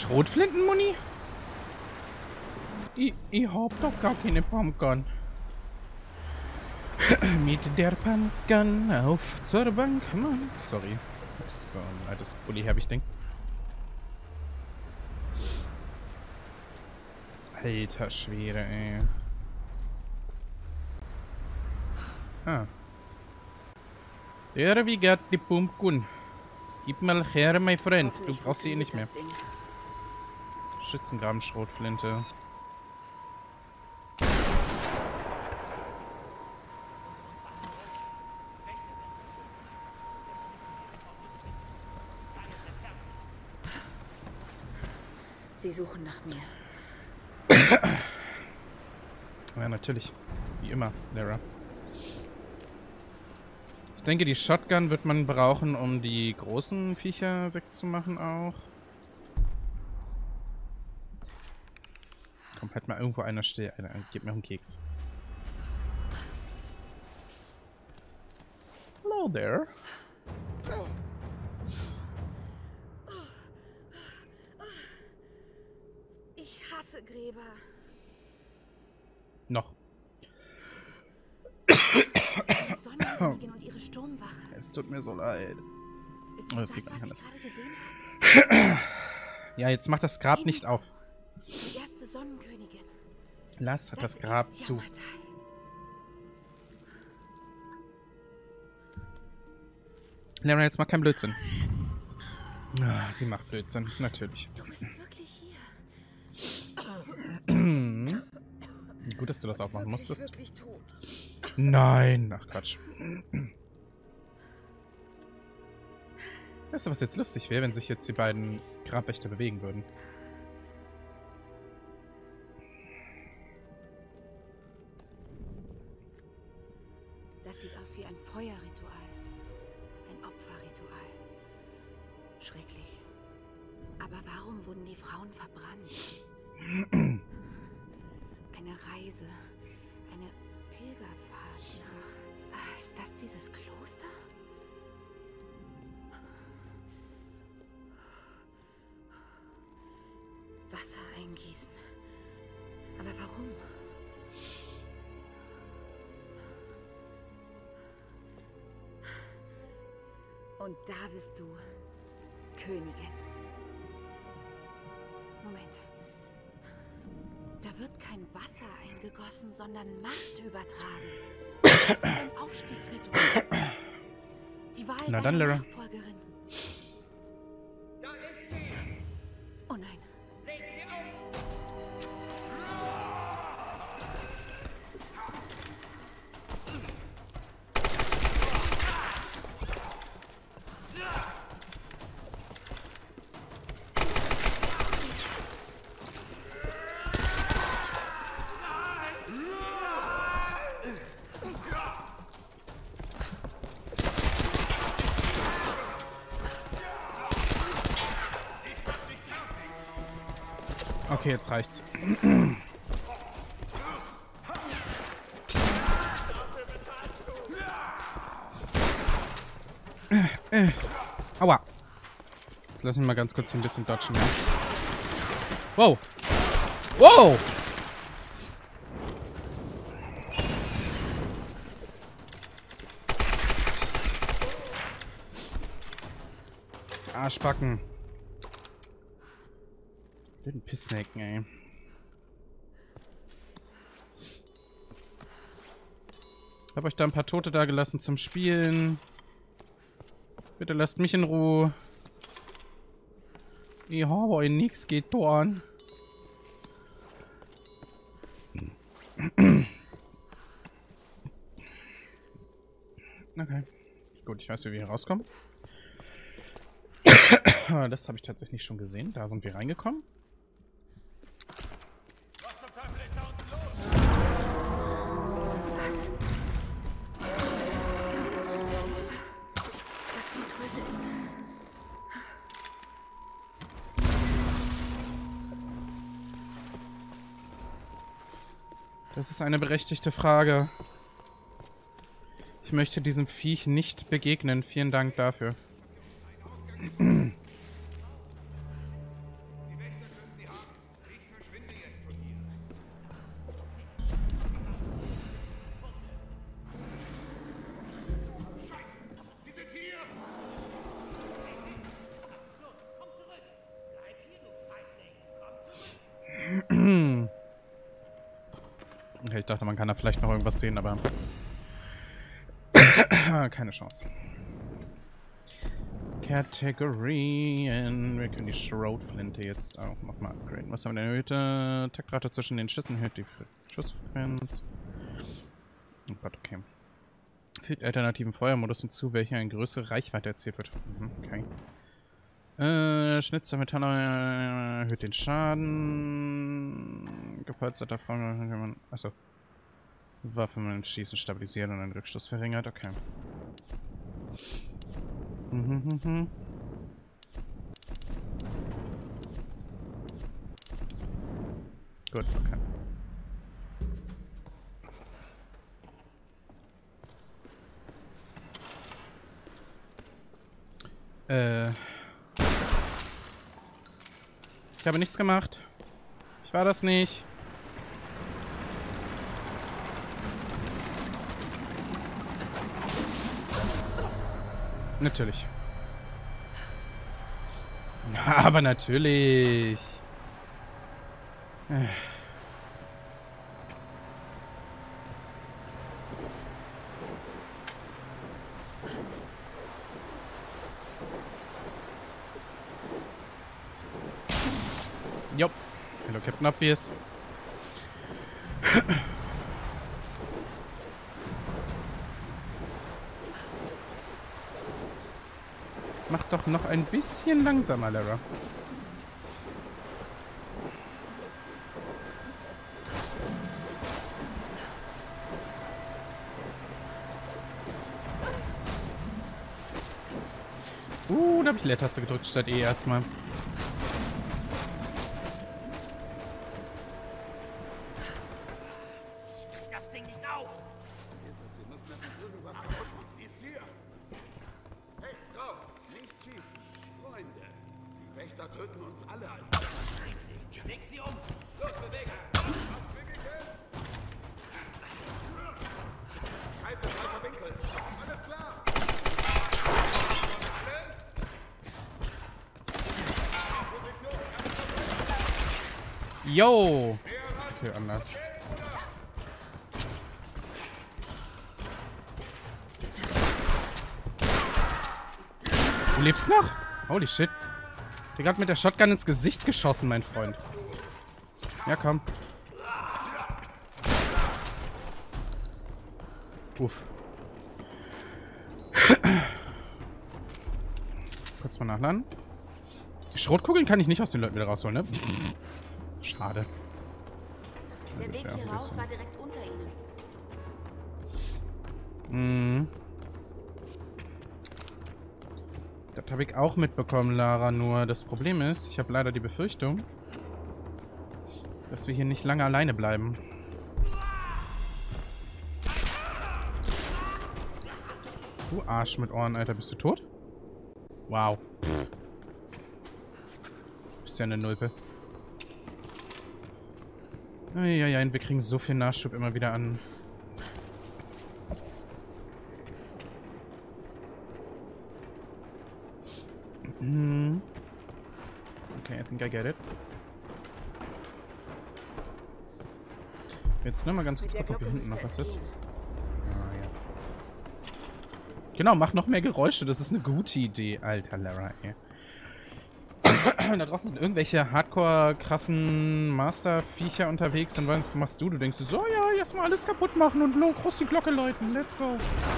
Schrotflintenmuni? Ich hab doch gar keine Pumpgun. Mit der Pumpgun auf zur Bank, Mann. Sorry. Das ist so ein altes Bulli-Herbig-Ding. Alter Schwede, ey. Ah. There we got the pumpgun. Gib mal her, my friend. Du brauchst sie eh nicht mehr. Schützengraben, Schrotflinte. Sie suchen nach mir. Ja, natürlich. Wie immer, Lara. Ich denke, die Shotgun wird man brauchen, um die großen Viecher wegzumachen auch. Komm, halt mal irgendwo einer stehen. Gib mir einen Keks. Hello there. Ich hasse Gräber. Noch. Die Sonnenkönigin und ihre Sturmwache. Es tut mir so leid. Ist Oh, das das geht das, gar was nicht ich anders. gerade gesehen habe? Ja, jetzt mach das Grab nicht auf. Die erste Sonnenkönigin. Lass das Grab ist zu. Yamatai. Lara, jetzt mach keinen Blödsinn. Ah, sie macht Blödsinn, natürlich. Du bist wirklich hier. Gut, dass du das aufmachen musstest. Wirklich tot. Nein, ach Quatsch. Weißt du, was jetzt lustig wäre, wenn sich jetzt die beiden Grabwächter bewegen würden? Das sieht aus wie ein Feuerritual. Ein Opferritual. Schrecklich. Aber warum wurden die Frauen verbrannt? Eine Reise. Eine Pilgerfahrt nach... Ah, ist das dieses Kloster? Wasser eingießen. Aber warum? Und da bist du, Königin. Moment. Da wird kein Wasser eingegossen, sondern Macht übertragen. Das ist ein Aufstiegsritual. Die Wahl Na dann, deiner Lara. Nachfolgerin. Oh nein. Okay, jetzt reicht's. Aua. Jetzt lassen wir mal ganz kurz ein bisschen dodgen. Ja? Wow. Wow. Arschbacken. Den Pissnaken, ey. Hab euch da ein paar Tote da gelassen zum Spielen. Bitte lasst mich in Ruhe. Ich habe euch nichts getan. Okay. Gut, ich weiß, wie wir hier rauskommen. Das habe ich tatsächlich schon gesehen. Da sind wir reingekommen. Was? Was zum Teufel ist das? Das ist eine berechtigte Frage. Ich möchte diesem Viech nicht begegnen. Vielen Dank dafür. Ich dachte, man kann da vielleicht noch irgendwas sehen, aber... keine Chance. Kategorien. Wir können die Schrotflinte jetzt auch nochmal upgraden. Was haben wir denn? Erhöhte Taktrate zwischen den Schüssen, erhöht die Schussfrequenz. Oh Gott, okay. Fügt alternativen Feuermodus hinzu, welcher eine größere Reichweite erzielt wird. Okay. Schnitzer Metall erhöht den Schaden. Gepolsterter Front. Achso. Waffe mit dem Schießen stabilisiert und einen Rückstoß verringert. Okay. Gut, okay. Ich habe nichts gemacht. Ich war das nicht. Natürlich. Aber natürlich. Jo. Hello, Captain Obvious. Mach doch noch ein bisschen langsamer, Lara. Da habe ich Leertaste gedrückt statt E erstmal. Das Ding nicht auf! Wir müssen mit irgendwas kaputt. Sie ist hier! Hey, Frau! Nicht schießen! Freunde! Die Wächter töten uns alle, Alter! Leg sie um! Los, bewegen! Was bewege ich? Scheiße, falscher Winkel! Alles klar! Yo! Okay, anders. Du lebst noch? Holy shit. Der hat mit der Shotgun ins Gesicht geschossen, mein Freund. Ja, komm. Uff. Kurz mal nachladen. Die Schrotkugeln kann ich nicht aus den Leuten wieder rausholen, ne? Schade. Der Weg hier raus war direkt unter ihnen. Mhm. Das habe ich auch mitbekommen, Lara. Nur das Problem ist, ich habe leider die Befürchtung, dass wir hier nicht lange alleine bleiben. Du Arsch mit Ohren, Alter. Bist du tot? Wow. Bist ja eine Nulpe. Ja, wir kriegen so viel Nachschub immer wieder an. Okay, I think I get it. Jetzt nur mal ganz kurz gucken, ob hier hinten noch was ist. Ah, ja. Genau, mach noch mehr Geräusche. Das ist eine gute Idee, alter Lara, ey. Da draußen sind irgendwelche hardcore-krassen Master-Viecher unterwegs. Und was machst du? Du denkst so, ja, erstmal alles kaputt machen und groß die Glocke läuten. Let's go.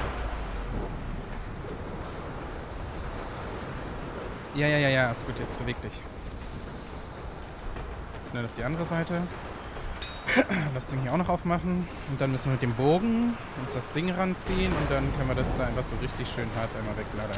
Ja, ist gut, jetzt beweg dich. Schnell auf die andere Seite. Das Ding hier auch noch aufmachen. Und dann müssen wir mit dem Bogen uns das Ding ranziehen. Und dann können wir das da einfach so richtig schön hart einmal wegladern.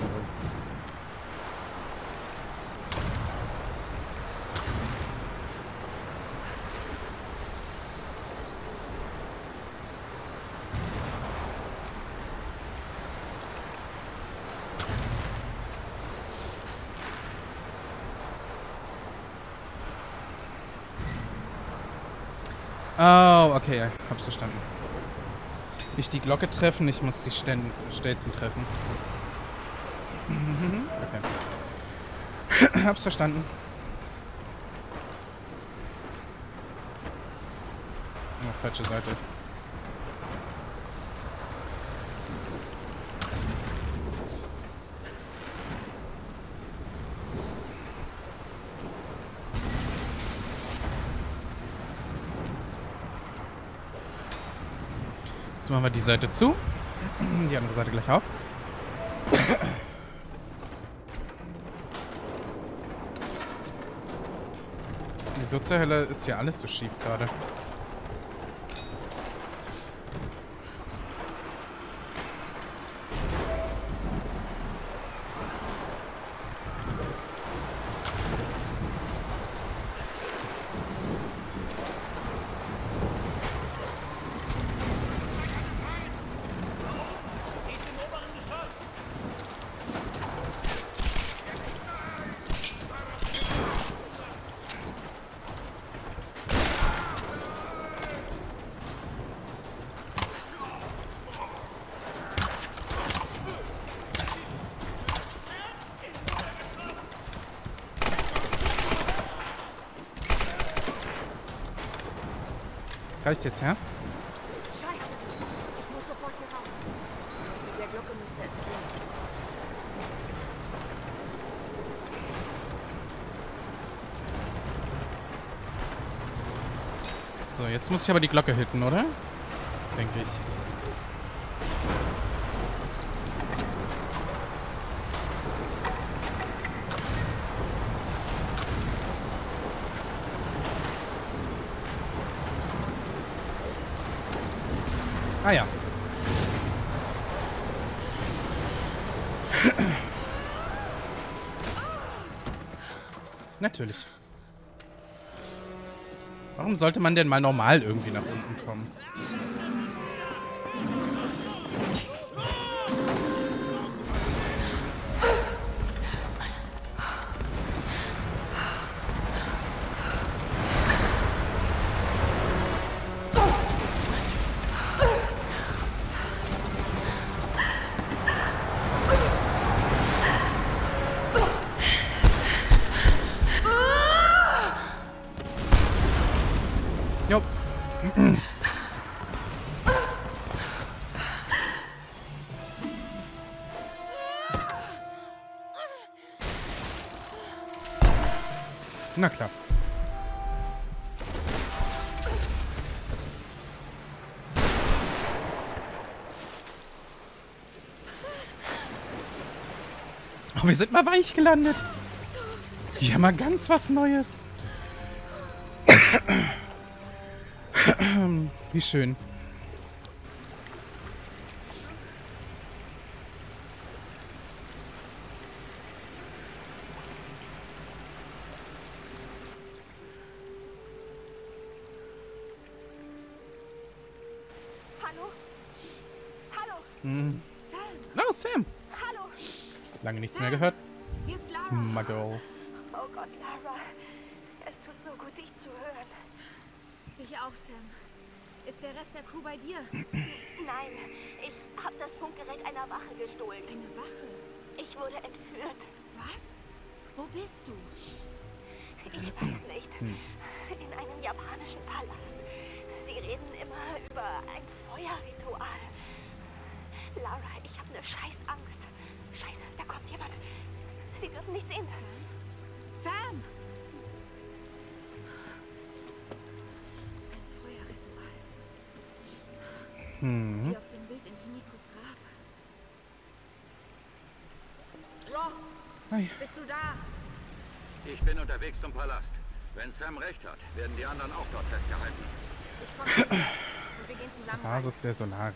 Oh, okay, hab's verstanden. Nicht die Glocke treffen, ich muss die Stelzen treffen. Okay. Hab's verstanden. Oh, falsche Seite. Jetzt machen wir die Seite zu. Die andere Seite gleich auf. Wieso zur Hölle ist hier alles so schief gerade? Reicht jetzt, ja? Scheiße! Ich muss sofort hier raus. Mit der Glocke müsste es gehen. So, jetzt muss ich aber die Glocke hitten, oder? Denke ich. Ah ja. Natürlich. Warum sollte man denn mal normal irgendwie nach unten kommen? Jo. Na klar. Oh, wir sind mal weich gelandet. Ja, mal ganz was Neues. Wie schön. Hallo? Hallo? Mhm. Sam? Oh, Sam. Hallo? Lange nichts mehr gehört. Hier ist Lara. My girl. Oh Gott, Lara. Es tut so gut, dich zu hören. Ich auch, Sam. Ist der Rest der Crew bei dir? Nein, ich habe das Funkgerät einer Wache gestohlen. Eine Wache? Ich wurde entführt. Was? Wo bist du? Ich weiß nicht. In einem japanischen Palast. Sie reden immer über ein Feuerritual. Lara, ich habe eine Scheißangst. Scheiße, da kommt jemand. Sie dürfen nicht sehen. Sam? Sam! Ein Feuerritual. Hm. Wie auf dem Bild in Himikos Grab. Roth, Hi. bist du da? Ich bin unterwegs zum Palast. Wenn Sam recht hat, werden die anderen auch dort festgehalten. Ich komme mit dir. Und wir gehen zusammen rein. Basis der Solari.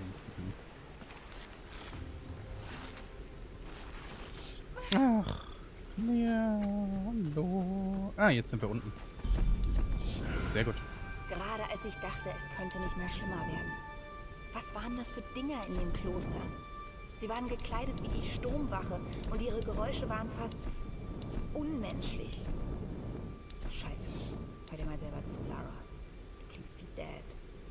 Ach. Ja, hallo. Ah, jetzt sind wir unten. Sehr gut. Gerade als ich dachte, es könnte nicht mehr schlimmer werden. Was waren das für Dinger in dem Kloster? Sie waren gekleidet wie die Sturmwache und ihre Geräusche waren fast unmenschlich. Scheiße. Hör dir mal selber zu, Lara. Du klingst wie Dad.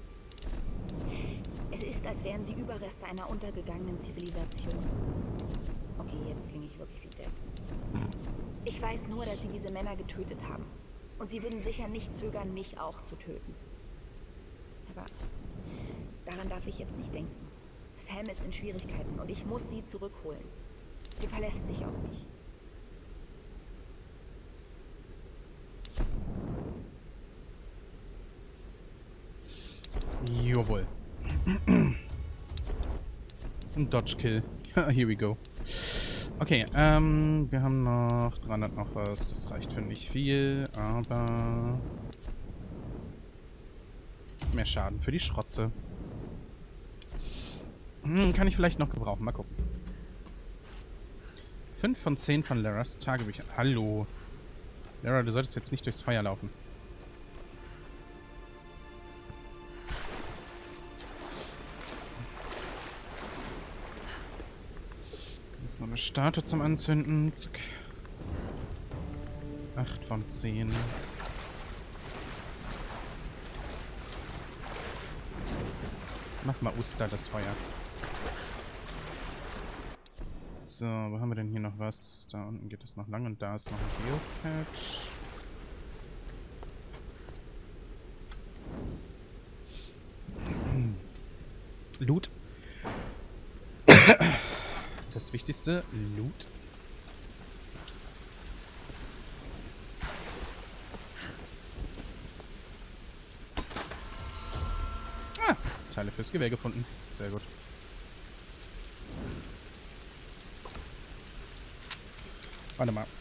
Es ist, als wären sie Überreste einer untergegangenen Zivilisation. Okay, jetzt klinge ich wirklich wie Dad. Ich weiß nur, dass sie diese Männer getötet haben. Und sie würden sicher nicht zögern, mich auch zu töten. Aber daran darf ich jetzt nicht denken. Sam ist in Schwierigkeiten und ich muss sie zurückholen. Sie verlässt sich auf mich. Jawohl. Ein Dodge-Kill. Here we go. Okay, wir haben noch 300 noch was. Das reicht für nicht viel, aber... mehr Schaden für die Schrotze. Kann ich vielleicht noch gebrauchen. Mal gucken. 5 von 10 von Laras Tagebücher. Hallo. Lara, du solltest jetzt nicht durchs Feuer laufen. Das ist noch eine Statue zum Anzünden. Zack. 8 von 10. Mach mal Uster das Feuer. So, wo haben wir denn hier noch was? Da unten geht es noch lang und da ist noch ein Geopatch. Loot. Das Wichtigste, Loot. Ah, Teile fürs Gewehr gefunden. Sehr gut. Warte mal.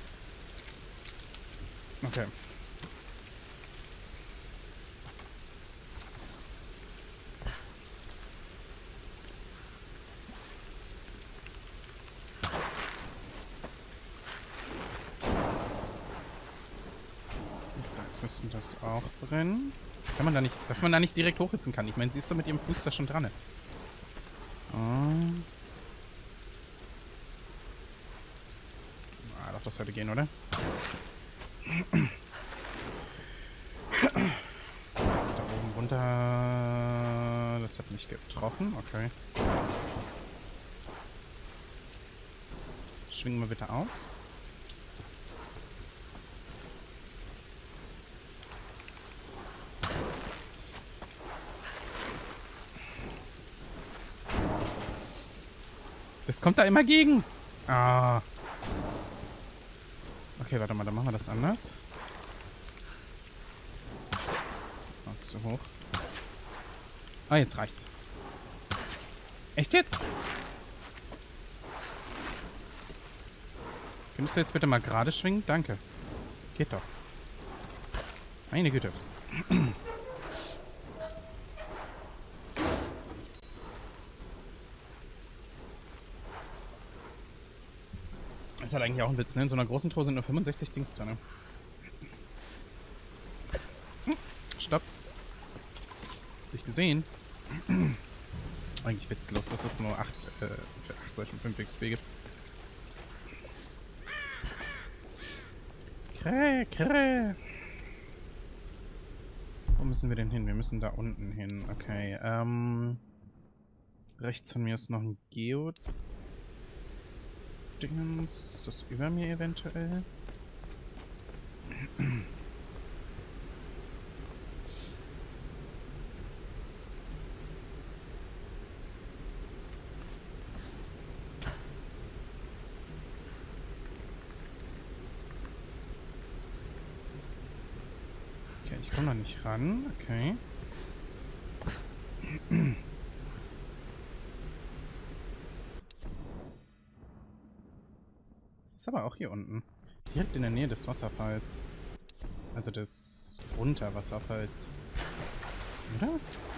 Okay. So, jetzt müssten das auch brennen. Kann man da nicht, dass man da nicht direkt hochhüpfen kann. Ich meine, sie ist doch mit ihrem Fuß da schon dran. Oh. Doch, das sollte gehen, oder? Ist da oben runter. Das hat mich getroffen. Okay. Schwingen wir bitte aus. Das kommt da immer gegen. Ah. Okay, warte mal, dann machen wir das anders. Oh, zu hoch. Ah, jetzt reicht's. Echt jetzt? Könntest du jetzt bitte mal gerade schwingen? Danke. Geht doch. Meine Güte. Das ist halt eigentlich auch ein Witz, ne? In so einer großen Truhe sind nur 65 Dings drin. Stopp. Hab ich gesehen. Eigentlich witzlos, dass es nur 8 für 8 solchen 5 XP gibt. Krä. Wo müssen wir denn hin? Wir müssen da unten hin. Okay, rechts von mir ist noch ein Geo. Dingens. Ist das über mir eventuell? Okay, ich komme noch nicht ran. Okay. Ist aber auch hier unten. Direkt in der Nähe des Wasserfalls. Also des Unterwasserfalls. Oder?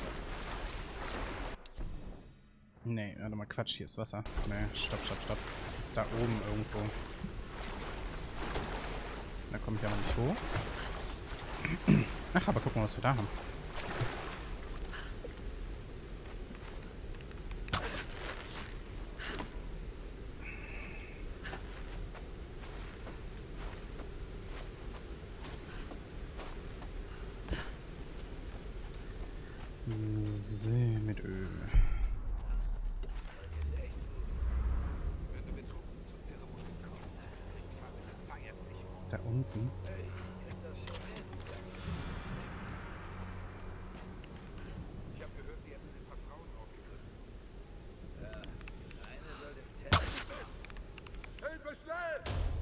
Nee, warte mal, Quatsch, hier ist Wasser. Nee, stopp. Das ist da oben irgendwo. Da komme ich aber nicht hoch. Ach, aber guck mal, was wir da haben. See mit Öl. Da unten. Ich habe gehört, sie hätten ein paar Frauen aufgegriffen. Ja, eine soll den Teller. Hilfe, schnell!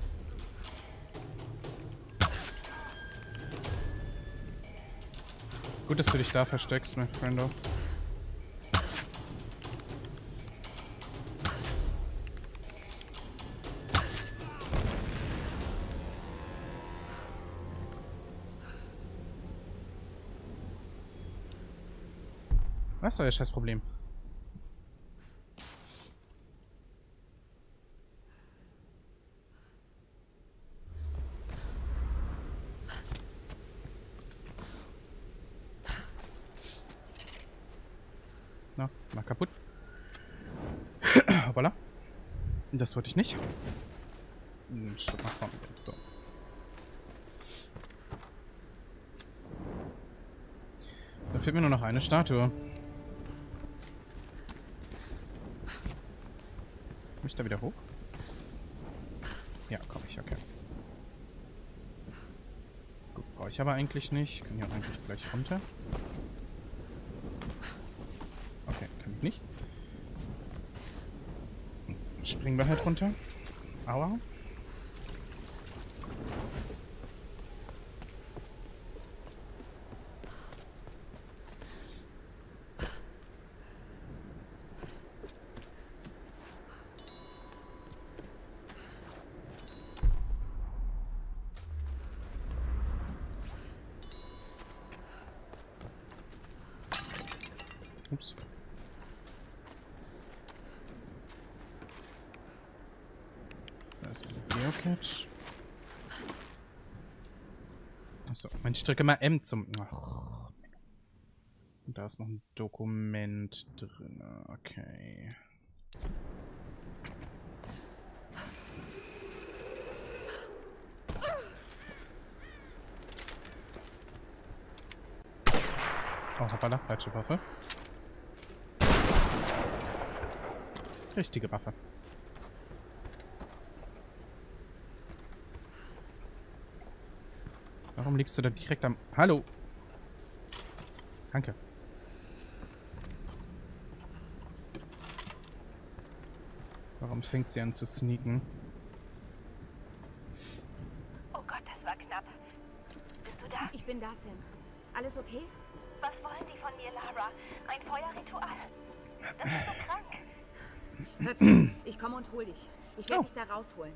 Gut, dass du dich da versteckst, mein Friendo. Was ist euer Scheißproblem? Na, mal kaputt. Hoppala. Das wollte ich nicht. Schritt nach vorne. So. Da fehlt mir nur noch eine Statue. Komm ich da wieder hoch? Ja, komme ich, okay. Gut, brauche ich aber eigentlich nicht. Kann ich auch eigentlich gleich runter. Okay, kann ich nicht. Springen wir halt runter. Aua. Ups. Da ist ein Geocache. Achso, ich drücke mal M zum... Ach. Und da ist noch ein Dokument drin. Okay. Oh, hoppala, falsche Waffe. Richtige Waffe. Warum liegst du da direkt am... Hallo! Danke. Warum fängt sie an zu sneaken? Oh Gott, das war knapp. Bist du da? Ich bin da, Sam. Alles okay? Was wollen die von dir, Lara? Ein Feuerritual? Das ist so krank. Hör zu, ich komme und hol dich. Ich werde dich da rausholen.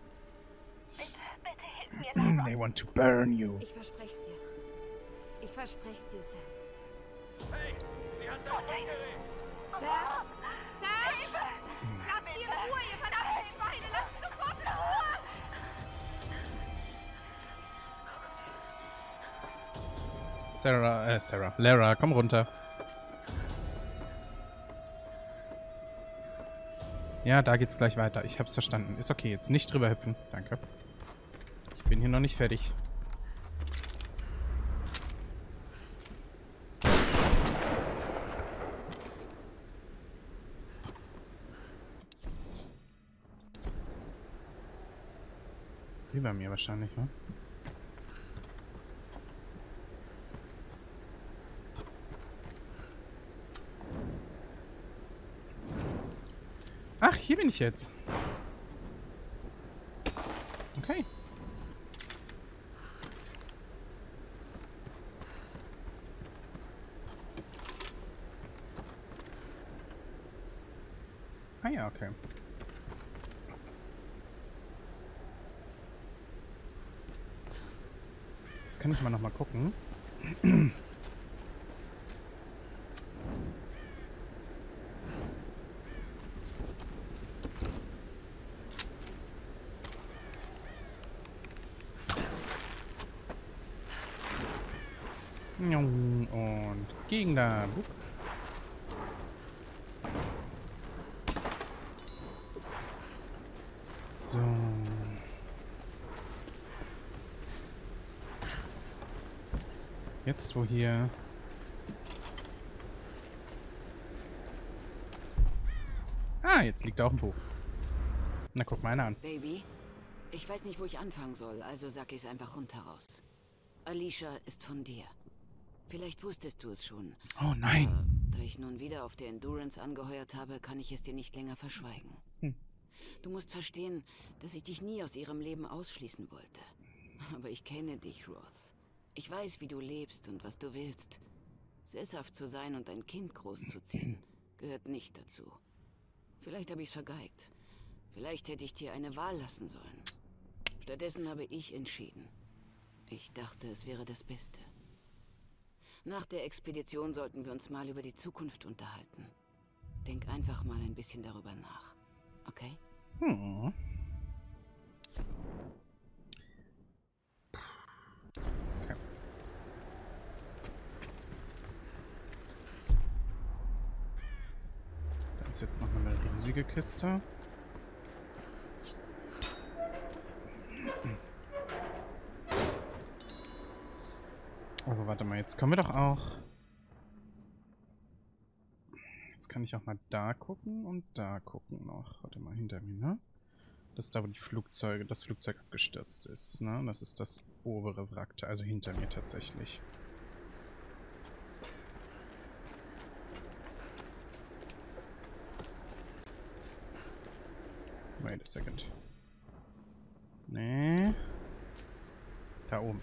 Bitte hilf mir, Lara. They want to burn you. Ich verspreche dir. Ich verspreche dir, Sam. Hey, sie hat das Gerät! Sam! Sam! Lass sie in Ruhe, ihr verdammten Schweine! Lass sie sofort in Ruhe! Lara, komm runter. Ja, da geht's gleich weiter. Ich hab's verstanden. Ist okay, jetzt nicht drüber hüpfen. Danke. Ich bin hier noch nicht fertig. Über mir wahrscheinlich, ne? Ach, hier bin ich jetzt. Okay. Ah ja, okay. Jetzt kann ich mal noch mal gucken. Und Gegner. So. Jetzt wo hier... Ah, jetzt liegt er auf dem Buch. Na, guck mal einer an. Baby, ich weiß nicht, wo ich anfangen soll, also sag ich's einfach rundheraus. Alicia ist von dir. Vielleicht wusstest du es schon. Oh nein. Da ich nun wieder auf der Endurance angeheuert habe, kann ich es dir nicht länger verschweigen. Du musst verstehen, dass ich dich nie aus ihrem Leben ausschließen wollte. Aber ich kenne dich, Roth. Ich weiß, wie du lebst und was du willst. Sesshaft zu sein und ein Kind großzuziehen, gehört nicht dazu. Vielleicht habe ich es vergeigt. Vielleicht hätte ich dir eine Wahl lassen sollen. Stattdessen habe ich entschieden. Ich dachte, es wäre das Beste. Nach der Expedition sollten wir uns mal über die Zukunft unterhalten. Denk einfach mal ein bisschen darüber nach. Okay? Hm. Okay. Da ist jetzt noch eine riesige Kiste. Also warte mal, jetzt können wir doch auch... Jetzt kann ich auch mal da gucken und da gucken noch. Warte mal, hinter mir, ne? Das ist da, wo das Flugzeug abgestürzt ist, ne? Das ist das obere Wrack, also hinter mir tatsächlich. Wait a second. Nee. Da oben.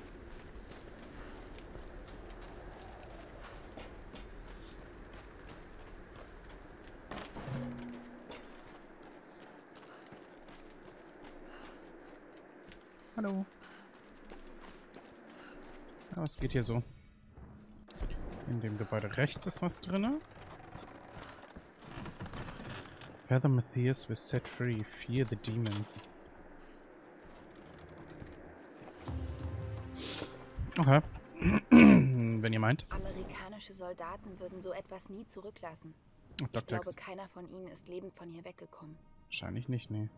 Hallo. Ja, was geht hier so? In dem Gebäude rechts ist was drin. Father Matthias was set free. Fear the demons. Okay. Wenn ihr meint. Amerikanische Soldaten würden so etwas nie zurücklassen. Oh, ich glaube, keiner von ihnen ist lebend von hier weggekommen. Wahrscheinlich nicht, nee.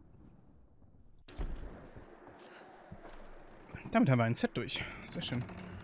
Damit haben wir ein Set durch. Sehr schön.